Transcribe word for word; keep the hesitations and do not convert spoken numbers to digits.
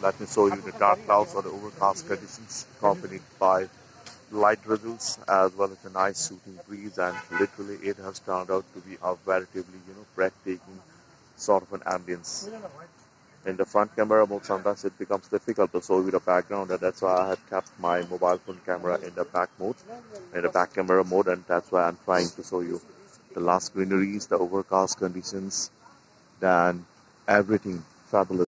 Let me show you the dark clouds or the overcast conditions accompanied by light drizzles as well as a nice shooting breeze, and literally it has turned out to be a veritably, you know, breathtaking sort of an ambience. In the front camera mode, sometimes it becomes difficult to show you the background, and that's why I have kept my mobile phone camera in the back mode, in the back camera mode, and that's why I'm trying to show you the lush greeneries, the overcast conditions, then everything fabulous.